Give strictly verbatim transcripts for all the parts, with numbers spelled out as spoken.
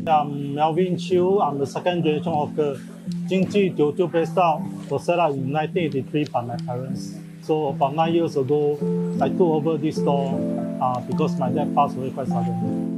I'm Melvin Chew. I'm the second generation hawker.金记Teochew Braised was set up in nineteen eighty-three by my parents. So about nine years ago, I took over this store uh, because my dad passed away quite suddenly.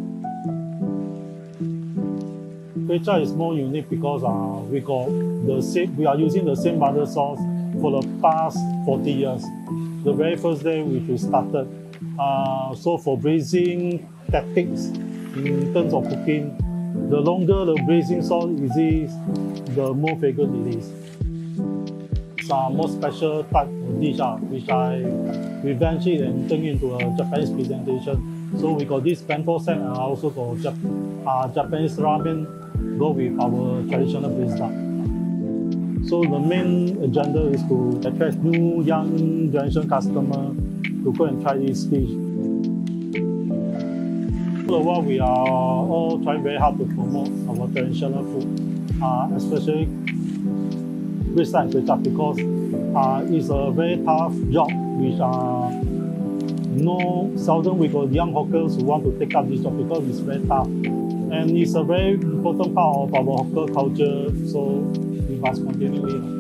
Kway Chap is more unique because uh, we got the same, we are using the same butter sauce for the past forty years. The very first day which we started. Uh, so for braising tactics, in terms of cooking, the longer the braising sauce is, the more fragrant it is. It's a more special type of dish uh, which I revenge it and turn into a Japanese presentation. So we got this bento set and I also got Jap uh, Japanese ramen go with our traditional braised duck. So the main agenda is to attract new young generation customers to go and try this dish. So while we are all trying very hard to promote our traditional food, uh, especially braised and Kway Chap, because uh, it's a very tough job, which uh, no seldom we got young hawkers who want to take up this job because it's very tough. And it's a very important part of our hawker culture, so we must continue it.